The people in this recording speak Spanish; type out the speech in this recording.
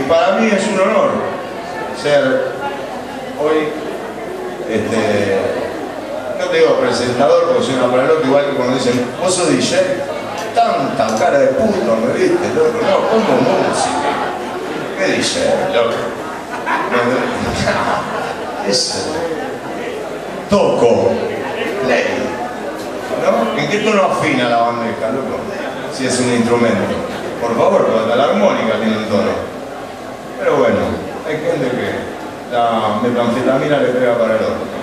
para mí es un honor ser hoy, no te digo presentador, porque soy una palabra igual que cuando dicen, vos sos DJ, tanta cara de puto me viste, loco, no, como música. ¿Qué DJ, loco? Es toco, play, ¿no? ¿En qué tono afina la bandeja, loco? Si es un instrumento. Por favor, porque hasta la armónica tiene un tono. Pero bueno, hay gente que la metanfetamina le pega para el otro.